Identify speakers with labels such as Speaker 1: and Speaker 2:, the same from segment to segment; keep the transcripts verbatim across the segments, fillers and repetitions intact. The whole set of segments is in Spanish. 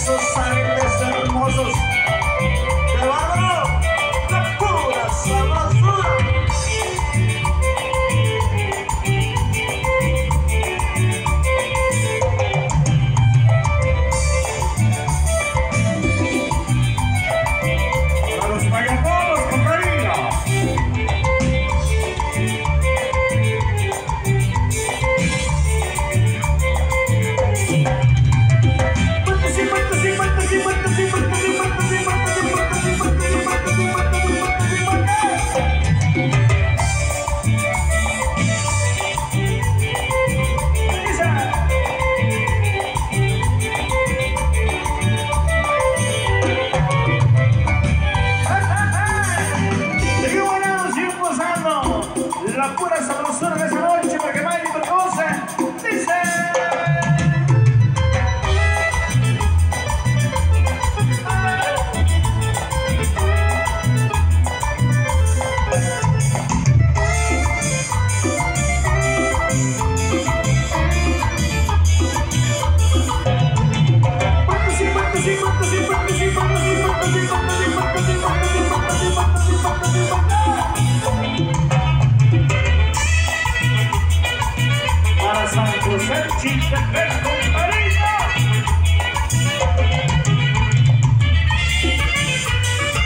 Speaker 1: esos aretes hermosos. ¡Qué bárbaro! ¡La pura sabrosura! Para los payapolos con cariño. La pura sabrosura de esa noche para que baile con goce. Dice. Chintepec con cariño.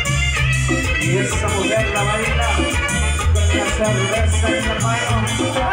Speaker 1: Y esa mujer la baila con la cerveza en la mano.